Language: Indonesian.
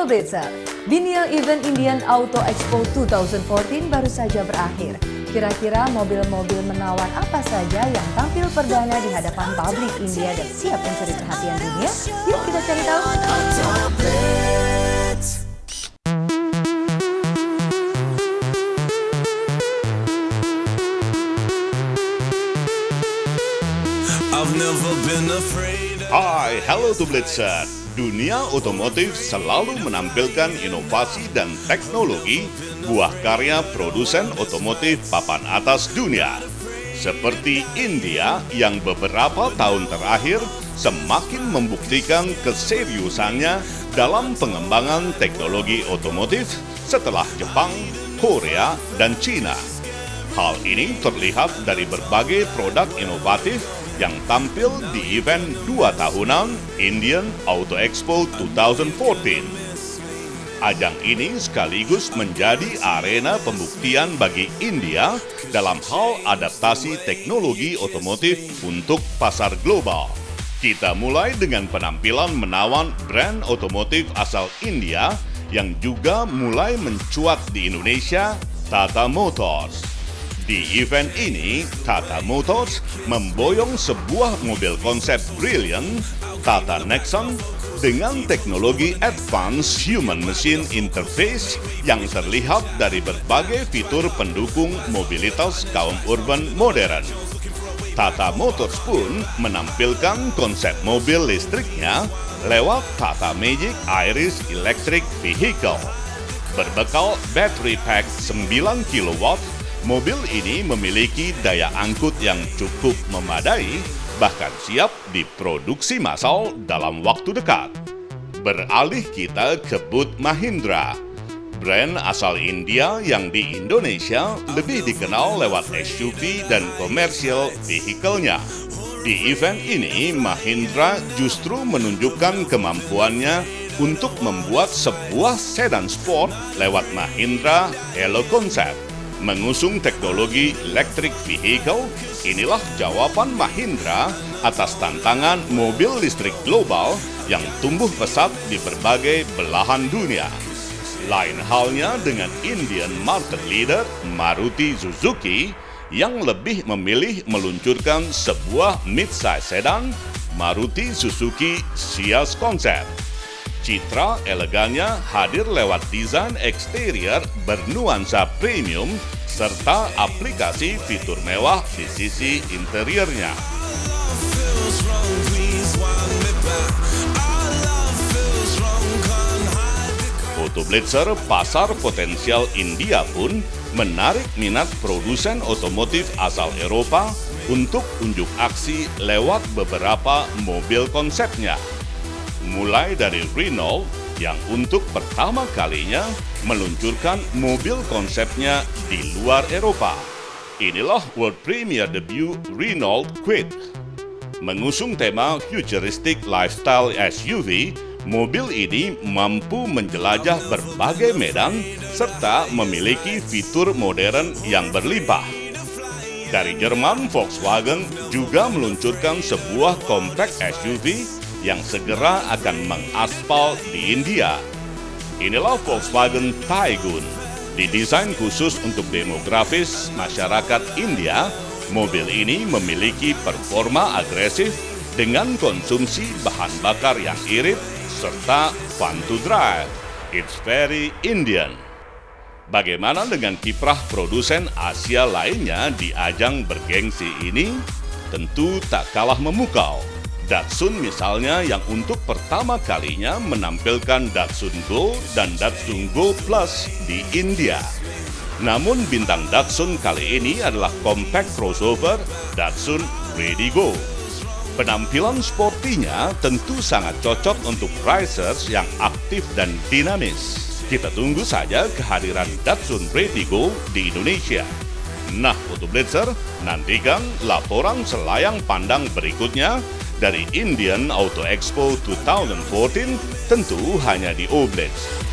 Auto Blitzer, Dunia Event Indian Auto Expo 2014 baru saja berakhir. Kira-kira mobil-mobil menawan apa saja yang tampil perdana di hadapan publik India dan siap mencuri perhatian dunia? Yuk kita cari tahu. Hai, halo to Blitzer. Dunia otomotif selalu menampilkan inovasi dan teknologi buah karya produsen otomotif papan atas dunia. Seperti India yang beberapa tahun terakhir semakin membuktikan keseriusannya dalam pengembangan teknologi otomotif setelah Jepang, Korea, dan Cina. Hal ini terlihat dari berbagai produk inovatif yang tampil di event 2 tahunan Indian Auto Expo 2014. Ajang ini sekaligus menjadi arena pembuktian bagi India dalam hal adaptasi teknologi otomotif untuk pasar global. Kita mulai dengan penampilan menawan brand otomotif asal India yang juga mulai mencuat di Indonesia, Tata Motors. Di event ini, Tata Motors memboyong sebuah mobil konsep brilliant, Tata Nexon, dengan teknologi Advanced Human Machine Interface yang terlihat dari berbagai fitur pendukung mobilitas kaum urban modern. Tata Motors pun menampilkan konsep mobil listriknya lewat Tata Magic Iris Electric Vehicle. Berbekal battery pack 9 kW, mobil ini memiliki daya angkut yang cukup memadai, bahkan siap diproduksi massal dalam waktu dekat. Beralih kita ke Buick Mahindra, brand asal India yang di Indonesia lebih dikenal lewat SUV dan commercial vehicle-nya. Di event ini, Mahindra justru menunjukkan kemampuannya untuk membuat sebuah sedan sport lewat Mahindra Halo Concept. Mengusung teknologi electric vehicle, inilah jawaban Mahindra atas tantangan mobil listrik global yang tumbuh pesat di berbagai belahan dunia. Lain halnya dengan Indian market leader Maruti Suzuki yang lebih memilih meluncurkan sebuah mid-size sedan Maruti Suzuki Ciaz Concept. Citra elegannya hadir lewat desain eksterior bernuansa premium serta aplikasi fitur mewah di sisi interiornya. Auto Blitzer pasar potensial India pun menarik minat produsen otomotif asal Eropa untuk unjuk aksi lewat beberapa mobil konsepnya. Mulai dari Renault yang untuk pertama kalinya meluncurkan mobil konsepnya di luar Eropa. Inilah world premiere debut Renault Kwid. Mengusung tema futuristic lifestyle SUV, mobil ini mampu menjelajah berbagai medan serta memiliki fitur modern yang berlimpah. Dari Jerman, Volkswagen juga meluncurkan sebuah compact SUV yang segera akan mengaspal di India. Inilah Volkswagen Taygun. Didesain khusus untuk demografis masyarakat India, mobil ini memiliki performa agresif dengan konsumsi bahan bakar yang irit serta fun to drive. It's very Indian. Bagaimana dengan kiprah produsen Asia lainnya di ajang bergengsi ini? Tentu tak kalah memukau. Datsun misalnya yang untuk pertama kalinya menampilkan Datsun Go dan Datsun Go Plus di India. Namun bintang Datsun kali ini adalah compact crossover Datsun Ready Go. Penampilan sportinya tentu sangat cocok untuk racers yang aktif dan dinamis. Kita tunggu saja kehadiran Datsun Ready Go di Indonesia. Nah, Auto Blitzer, nantikan laporan selayang pandang berikutnya dari Indian Auto Expo 2014 tentu hanya di Oblitz.